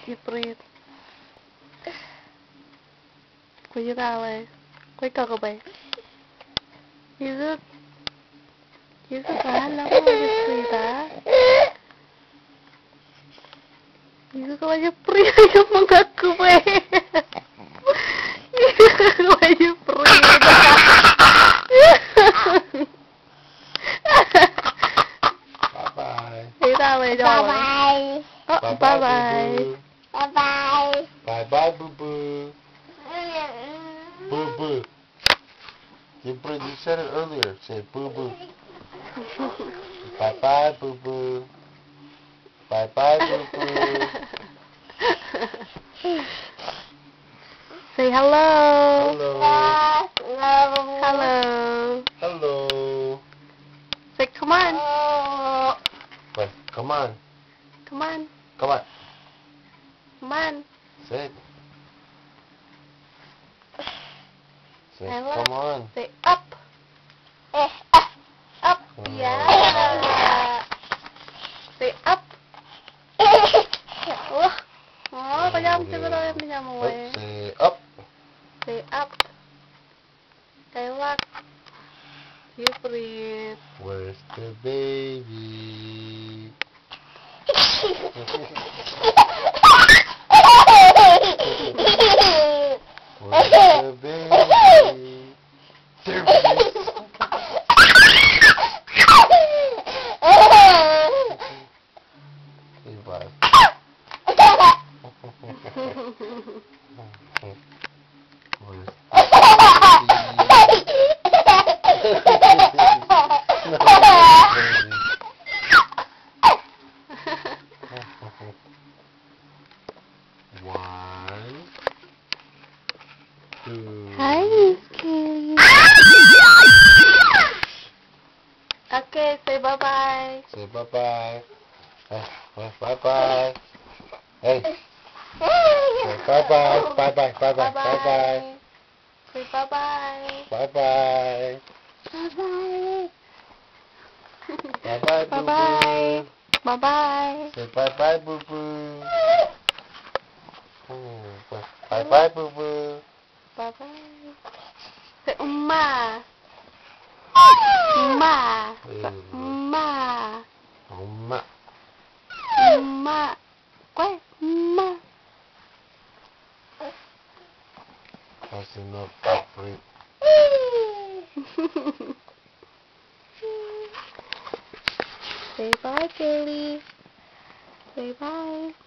Jiprit. Kuya Kale. Kuya Kakabay. Yusuf. Yusuf, bahala ko. Jiprit, ha? Yusuf, kalau Jiprit. Ayun mga kubay. Yusuf, kalau Jiprit. Bye-bye. Bye-bye. Oh, bye-bye. Bye-bye. Bye-bye, boo-boo. Boo-boo. You said it earlier. Say boo-boo. Bye-bye, boo-boo. Bye-bye, boo-boo. Say hello. Hello. Hello. Hello. Say come on. Wait, come on. Come on. Come on. Come on. Say it. Say, Hello. come on. Say up. Up. Oh. Yeah. Say up. Oh, kaya siguro yung pinamo eh. Say up. Say up. Say lock. You breathe. Where's the baby? Where's the baby? There it is. Say bye. Where's One, two. Hi, Miss Kelly. Okay, say bye-bye. Say bye-bye. Bye-bye. Hey. Say bye-bye. Bye-bye. Bye-bye. Bye-bye. Say bye-bye. Bye-bye. Bye-bye. Bye-bye, Bye-bye. boo-boo. Bye-bye. Say bye-bye, boo-boo. Bye-bye, boo-boo. Bye-bye. Say umma. Umma. Umma. Oma. Umma. Quay. Umma. That's enough, Alfred. Say bye, Kelly. Say bye.